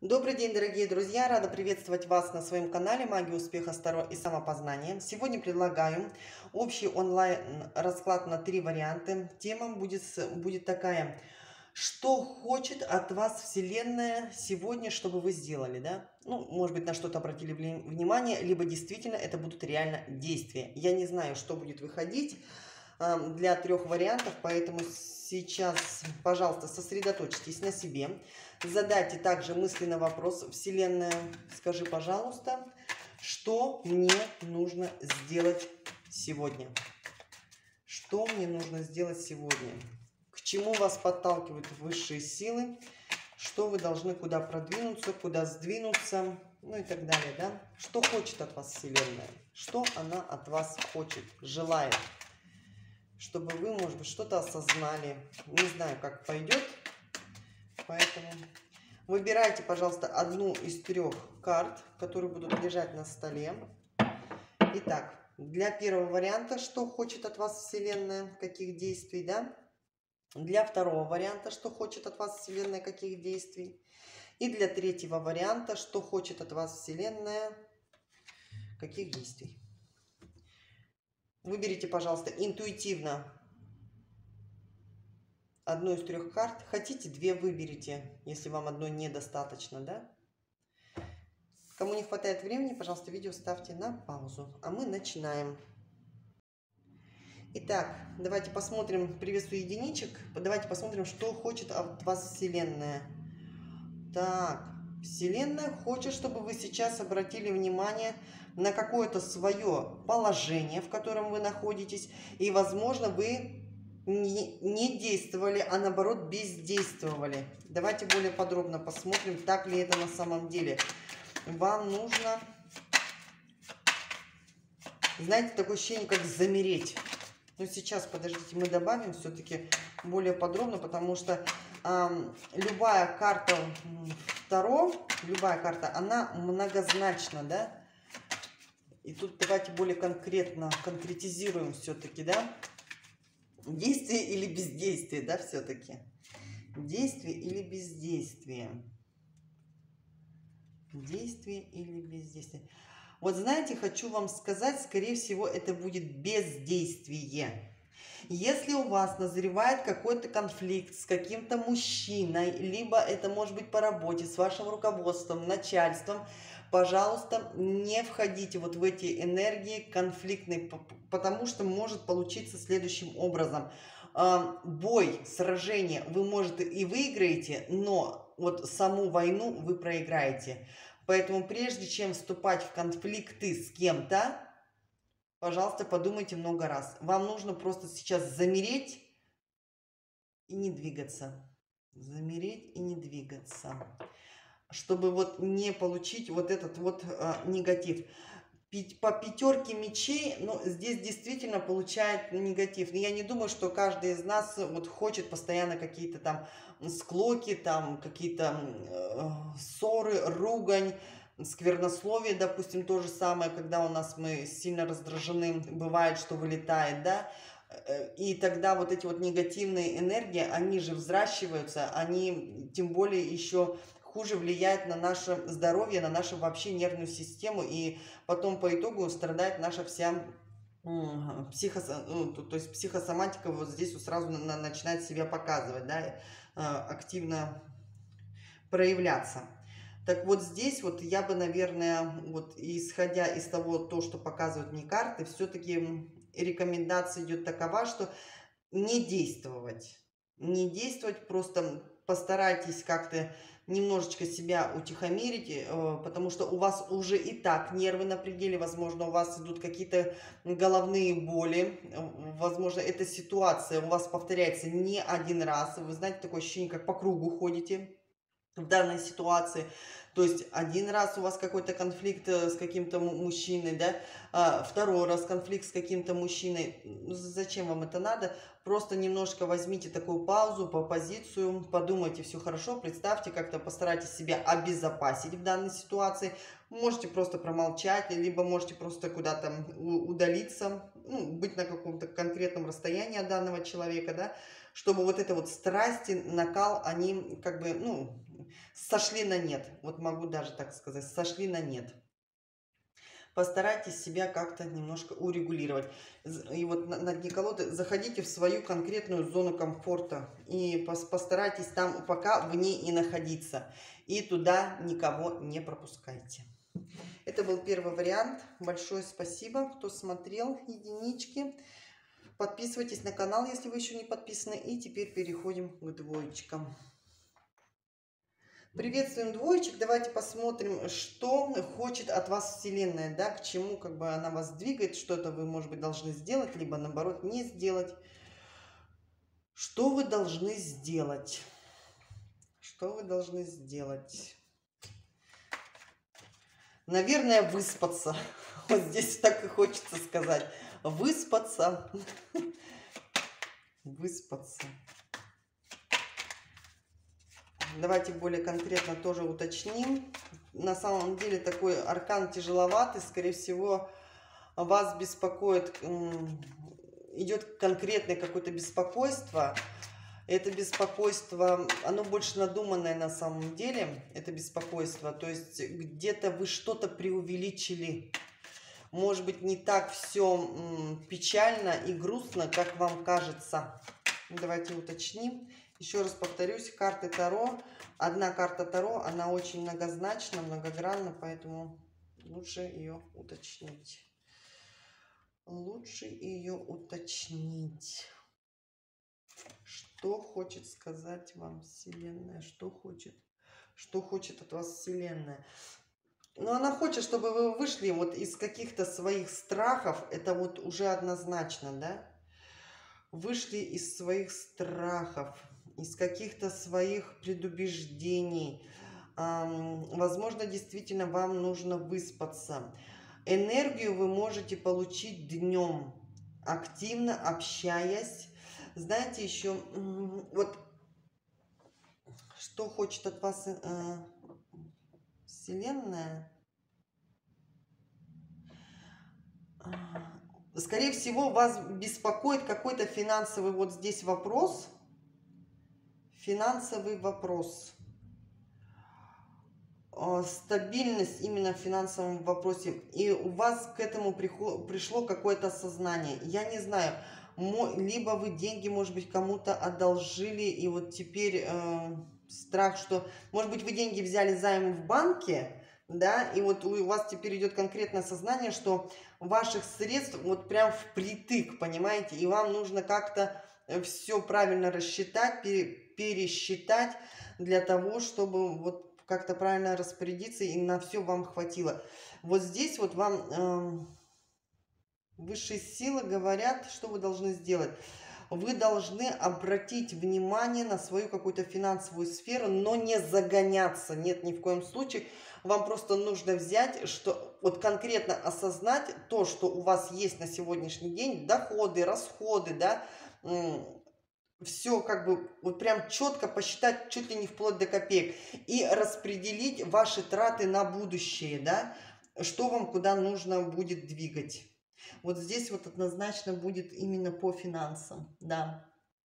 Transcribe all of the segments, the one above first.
Добрый день, дорогие друзья! Рада приветствовать вас на своем канале «Магия успеха и самопознания». Сегодня предлагаю общий онлайн-расклад на 3 варианта. Тема будет такая: что хочет от вас Вселенная сегодня, чтобы вы сделали, да? Ну, может быть, на что-то обратили внимание, либо действительно это будут реально действия. Я не знаю, что будет выходить для 3 вариантов, поэтому сейчас, пожалуйста, сосредоточьтесь на себе. Задайте также мысленный вопрос: Вселенная, скажи, пожалуйста, что мне нужно сделать сегодня? Что мне нужно сделать сегодня? К чему вас подталкивают высшие силы? Что вы должны, куда продвинуться, куда сдвинуться, ну и так далее, да? Что хочет от вас Вселенная? Что она от вас хочет, желает? Чтобы вы, может быть, что-то осознали. Не знаю, как пойдет, поэтому выбирайте, пожалуйста, одну из 3 карт, которые будут лежать на столе. Итак, для первого варианта, что хочет от вас Вселенная, каких действий, да? Для второго варианта, что хочет от вас Вселенная, каких действий. И для третьего варианта, что хочет от вас Вселенная, каких действий. Выберите, пожалуйста, интуитивно одну из 3 карт. Хотите, 2 выберите, если вам одной недостаточно, да? Кому не хватает времени, пожалуйста, видео ставьте на паузу. А мы начинаем. Итак, давайте посмотрим, приветствую единичек. Давайте посмотрим, что хочет от вас Вселенная. Так, Вселенная хочет, чтобы вы сейчас обратили внимание на какое-то свое положение, в котором вы находитесь. И, возможно, вы не действовали, а наоборот бездействовали. Давайте более подробно посмотрим, так ли это на самом деле. Вам нужно, знаете, такое ощущение, как замереть. Но сейчас, подождите, мы добавим все-таки более подробно, потому что любая карта Таро, любая карта, она многозначна, да? И тут давайте более конкретно конкретизируем все-таки, да? Действие или бездействие, да, все-таки? Действие или бездействие? Действие или бездействие? Вот знаете, хочу вам сказать, скорее всего, это будет бездействие. Если у вас назревает какой-то конфликт с каким-то мужчиной, либо это может быть по работе, с вашим руководством, начальством, пожалуйста, не входите вот в эти энергии конфликтные, потому что может получиться следующим образом. Бой, сражение вы, может, и выиграете, но вот саму войну вы проиграете. Поэтому прежде чем вступать в конфликты с кем-то, пожалуйста, подумайте много раз. Вам нужно просто сейчас замереть и не двигаться. Замереть и не двигаться. Чтобы вот не получить вот этот вот негатив. По 5 мечей, ну, здесь действительно получает негатив. Но я не думаю, что каждый из нас вот хочет постоянно какие-то там склоки, там какие-то ссоры, ругань, сквернословие, допустим, то же самое, когда у нас мы сильно раздражены, бывает, что вылетает, да, и тогда вот эти вот негативные энергии, они же взращиваются, они тем более еще хуже влияет на наше здоровье, на нашу вообще нервную систему, и потом по итогу страдает наша вся то есть психосоматика вот здесь вот сразу начинает себя показывать, да, активно проявляться. Так вот здесь вот я бы, наверное, вот исходя из того, что показывают мне карты, все-таки рекомендация идет такова, что не действовать. Не действовать, просто постарайтесь как-то немножечко себя утихомирить, потому что у вас уже и так нервы на пределе, возможно, у вас идут какие-то головные боли, возможно, эта ситуация у вас повторяется не один раз, вы знаете, такое ощущение, как по кругу ходите в данной ситуации. То есть один раз у вас какой-то конфликт с каким-то мужчиной, да, второй раз конфликт с каким-то мужчиной. Зачем вам это надо? Просто немножко возьмите такую паузу, по позицию, подумайте, все хорошо, представьте, как-то постарайтесь себя обезопасить в данной ситуации. Можете просто промолчать, либо можете просто куда-то удалиться, ну, быть на каком-то конкретном расстоянии от данного человека, да, чтобы вот это вот страсти, накал, они как бы, ну, сошли на нет. Вот могу даже так сказать, сошли на нет. Постарайтесь себя как-то немножко урегулировать. И вот на дне колоды заходите в свою конкретную зону комфорта. И постарайтесь там пока в ней и находиться. И туда никого не пропускайте. Это был первый вариант. Большое спасибо, кто смотрел единички. Подписывайтесь на канал, если вы еще не подписаны. И теперь переходим к двоечкам. Приветствуем двоечек. Давайте посмотрим, что хочет от вас Вселенная, да, к чему как бы она вас двигает, что-то вы, может быть, должны сделать, либо наоборот не сделать. Что вы должны сделать? Что вы должны сделать? Наверное, выспаться. Вот здесь так и хочется сказать. Выспаться. Выспаться. Давайте более конкретно тоже уточним. На самом деле такой аркан тяжеловатый. Скорее всего, вас беспокоит, идет конкретное какое-то беспокойство. Это беспокойство, оно больше надуманное на самом деле. Это беспокойство. То есть где-то вы что-то преувеличили. Может быть, не так все печально и грустно, как вам кажется. Давайте уточним. Еще раз повторюсь, карты Таро. Одна карта Таро, она очень многозначна, многогранна, поэтому лучше ее уточнить. Лучше ее уточнить. Что хочет сказать вам Вселенная? Что хочет? Что хочет от вас Вселенная? Но она хочет, чтобы вы вышли вот из каких-то своих страхов. Это вот уже однозначно, да? Вышли из своих страхов, из каких-то своих предубеждений. Возможно, действительно вам нужно выспаться. Энергию вы можете получить днем, активно общаясь. Знаете, еще вот что хочет от вас Вселенная? Скорее всего, вас беспокоит какой-то финансовый вот здесь вопрос. Финансовый вопрос. Стабильность именно в финансовом вопросе. И у вас к этому пришло какое-то осознание. Я не знаю, либо вы деньги, может быть, кому-то одолжили, и вот теперь страх, что, может быть, вы деньги взяли займ в банке, да, и вот у вас теперь идет конкретное сознание, что ваших средств вот прям впритык, понимаете, и вам нужно как-то все правильно рассчитать, пересчитать для того, чтобы вот как-то правильно распорядиться и на все вам хватило. Вот здесь вот вам высшие силы говорят, что вы должны сделать. Вы должны обратить внимание на свою какую-то финансовую сферу, но не загоняться. Нет, ни в коем случае. Вам просто нужно взять, что вот конкретно осознать то, что у вас есть на сегодняшний день, доходы, расходы, да, все как бы вот прям четко посчитать, чуть ли не вплоть до копеек, и распределить ваши траты на будущее, да, что вам куда нужно будет двигать. Вот здесь вот однозначно будет именно по финансам, да.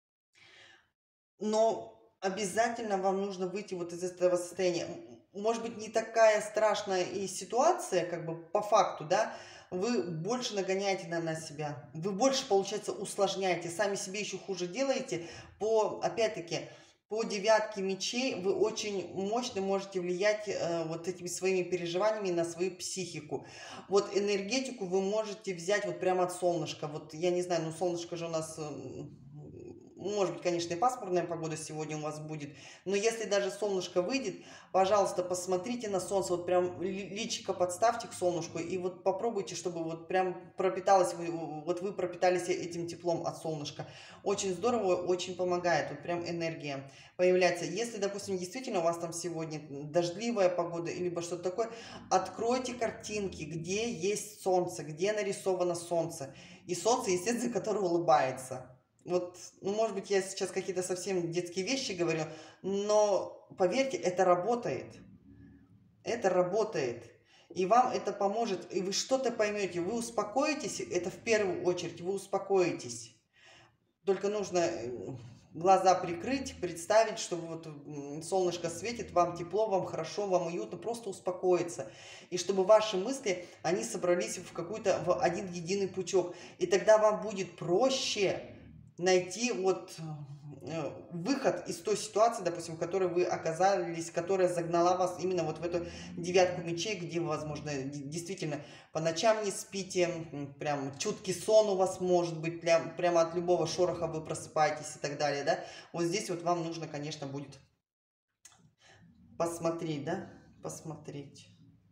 Но обязательно вам нужно выйти вот из этого состояния. Может быть, не такая страшная и ситуация, как бы по факту, да, вы больше нагоняете на себя, вы больше, получается, усложняете, сами себе еще хуже делаете. Опять-таки, по девятке мечей вы очень мощно можете влиять вот этими своими переживаниями на свою психику. Вот энергетику вы можете взять вот прямо от солнышка. Вот я не знаю, ну солнышко же у нас... Может быть, конечно, и пасмурная погода сегодня у вас будет, но если даже солнышко выйдет, пожалуйста, посмотрите на солнце, вот прям личико подставьте к солнышку и вот попробуйте, чтобы вот прям пропиталось, вот вы пропитались этим теплом от солнышка. Очень здорово, очень помогает, вот прям энергия появляется. Если, допустим, действительно у вас там сегодня дождливая погода, либо что-то такое, откройте картинки, где есть солнце, где нарисовано солнце. И солнце, естественно, которое улыбается. Вот, ну, может быть, я сейчас какие-то совсем детские вещи говорю, но поверьте, это работает. Это работает. И вам это поможет, и вы что-то поймете, вы успокоитесь, это в первую очередь, вы успокоитесь. Только нужно глаза прикрыть, представить, что вот солнышко светит, вам тепло, вам хорошо, вам уютно, просто успокоиться. И чтобы ваши мысли, они собрались в один единый пучок. И тогда вам будет проще найти вот выход из той ситуации, допустим, в которой вы оказались, которая загнала вас именно вот в эту девятку мечей, где вы, возможно, действительно по ночам не спите, прям чуткий сон у вас может быть, прямо от любого шороха вы просыпаетесь и так далее, да. Вот здесь вот вам нужно, конечно, будет посмотреть, да, посмотреть.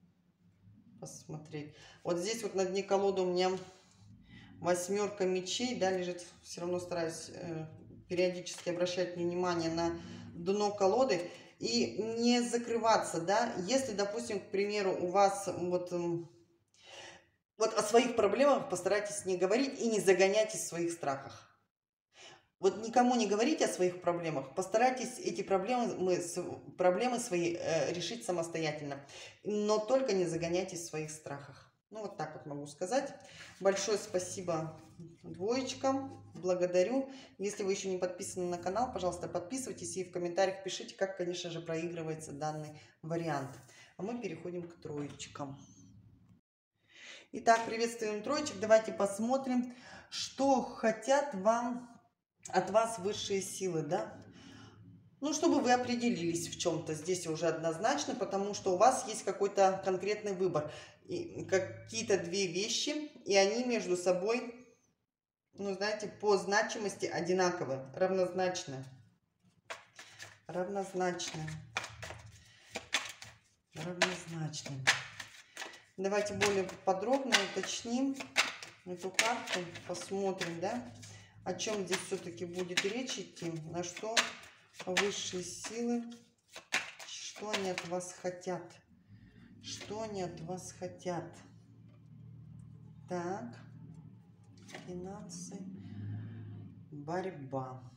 Вот здесь вот на дне колоды у меня восьмерка мечей, да, лежит. Все равно стараюсь периодически обращать внимание на дно колоды и не закрываться, да. Если, допустим, к примеру, у вас вот о своих проблемах постарайтесь не говорить и не загоняйтесь в своих страхах. Вот никому не говорите о своих проблемах, постарайтесь эти проблемы свои решить самостоятельно, но только не загоняйтесь в своих страхах. Ну, вот так вот могу сказать. Большое спасибо двоечкам, благодарю. Если вы еще не подписаны на канал, пожалуйста, подписывайтесь и в комментариях пишите, как, конечно же, проигрывается данный вариант. А мы переходим к троечкам. Итак, приветствуем троечек. Давайте посмотрим, что хотят от вас высшие силы, да? Ну, чтобы вы определились в чем-то здесь уже однозначно, потому что у вас есть какой-то конкретный выбор. Какие-то две вещи, и они между собой, ну, знаете, по значимости одинаковы, равнозначны. Давайте более подробно уточним эту карту, посмотрим, да, о чем здесь все-таки будет речь идти, на что высшие силы, что они от вас хотят. Что они от вас хотят? Так, финансы, борьба.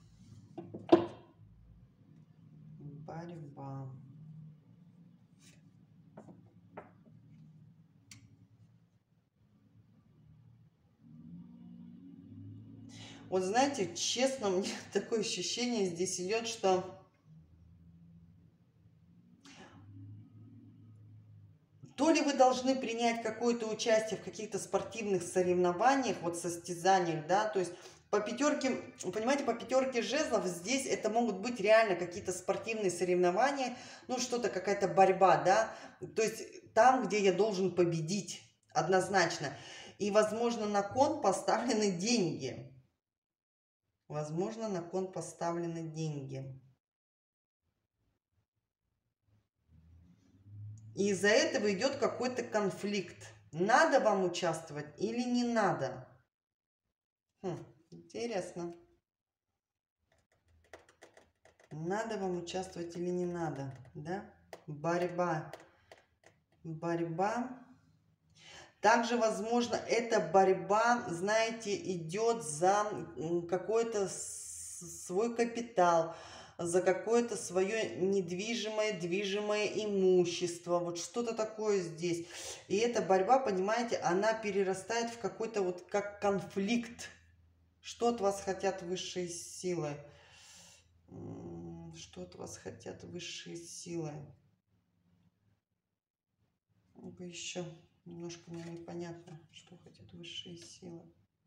Вот знаете, честно, мне такое ощущение здесь идет, что то ли вы должны принять какое-то участие в каких-то спортивных соревнованиях, вот состязаниях, да, то есть по пятерке, понимаете, по пятерке жезлов здесь это могут быть реально какие-то спортивные соревнования, ну что-то, какая-то борьба, да, то есть там, где я должен победить, однозначно. И, возможно, на кон поставлены деньги. И из-за этого идет какой-то конфликт. Надо вам участвовать или не надо? Интересно. Надо вам участвовать или не надо, да? Борьба. Также, возможно, эта борьба, знаете, идет за какой-то свой капитал, за какое-то свое недвижимое, движимое имущество. Вот что-то такое здесь. И эта борьба, понимаете, она перерастает в какой-то вот как конфликт. Что от вас хотят высшие силы? Что от вас хотят высшие силы? Ну-ка еще немножко мне непонятно, что хотят высшие силы.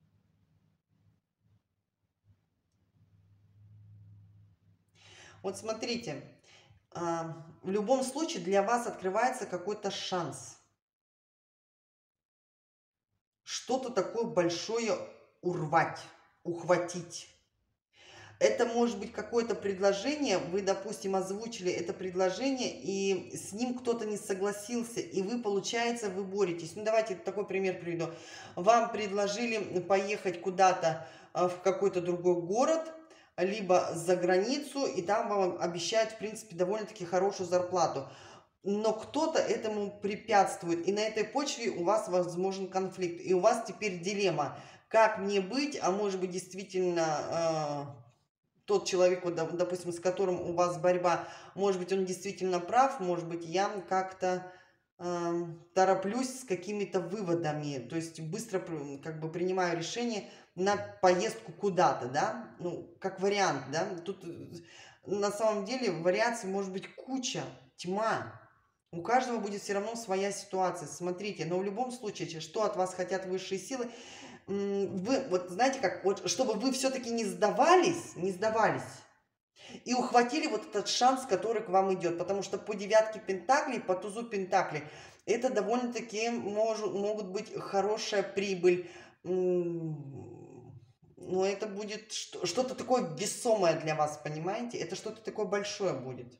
Вот смотрите, в любом случае для вас открывается какой-то шанс. Что-то такое большое урвать, ухватить. Это может быть какое-то предложение, вы, допустим, озвучили это предложение, и с ним кто-то не согласился, и вы, получается, вы боретесь. Ну, давайте такой пример приведу. Вам предложили поехать куда-то в какой-то другой город, либо за границу, и там вам обещают, в принципе, довольно-таки хорошую зарплату. Но кто-то этому препятствует, и на этой почве у вас возможен конфликт, и у вас теперь дилемма. Как мне быть, а может быть, действительно тот человек, вот, допустим, с которым у вас борьба, может быть, он действительно прав, может быть, я как-то тороплюсь с какими-то выводами, то есть быстро как бы принимаю решение, на поездку куда-то, да, ну, как вариант, да. Тут на самом деле вариаций может быть куча, тьма. У каждого будет все равно своя ситуация. Смотрите, но в любом случае, что от вас хотят высшие силы, вы, вот знаете как, вот чтобы вы все-таки не сдавались, и ухватили вот этот шанс, который к вам идет. Потому что по девятке пентаклей, по тузу пентаклей, это довольно-таки могут быть хорошая прибыль. Но это будет что-то такое весомое для вас, понимаете? Это что-то такое большое будет.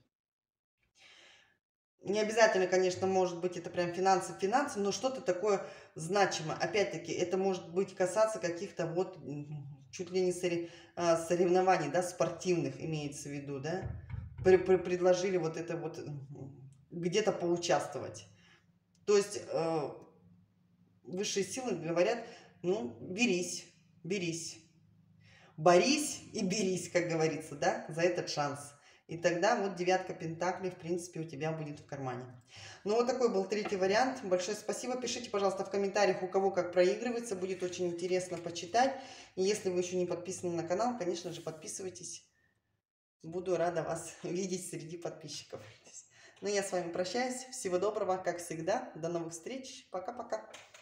Не обязательно, конечно, может быть это прям финансы, но что-то такое значимое. Опять-таки, это может быть касаться каких-то вот чуть ли не соревнований, да, спортивных имеется в виду, да. Предложили вот это вот где-то поучаствовать. То есть высшие силы говорят, ну, берись. Борись и берись, как говорится, да, за этот шанс. И тогда вот девятка пентаклей, в принципе, у тебя будет в кармане. Ну, вот такой был третий вариант. Большое спасибо. Пишите, пожалуйста, в комментариях, у кого как проигрывается. Будет очень интересно почитать. И если вы еще не подписаны на канал, конечно же, подписывайтесь. Буду рада вас видеть среди подписчиков. Ну, я с вами прощаюсь. Всего доброго, как всегда. До новых встреч. Пока-пока.